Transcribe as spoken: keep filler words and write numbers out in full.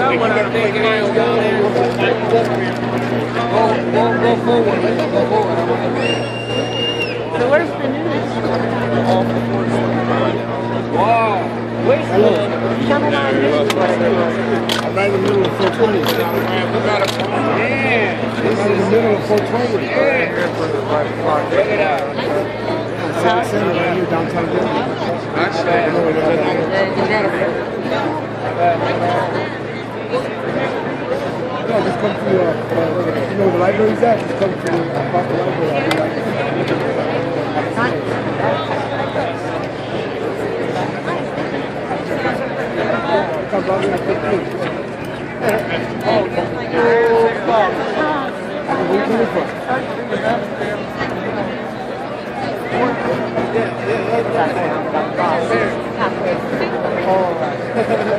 that one, I think. Go, go, go forward. Let's go forward. So where's the news? Wow. Where's the Channel nine News? I'm right in the middle of four twenty. We got a man. This is in the middle of four twenty. Yeah. Check it out. Yeah, center right here, downtown Denver. That's bad. No, just come to, uh, uh, you know where the library's at? Just come to uh, across the library. I'll be right come down here and pick you. Oh, where you coming from? Yeah, yeah, that's right. All right.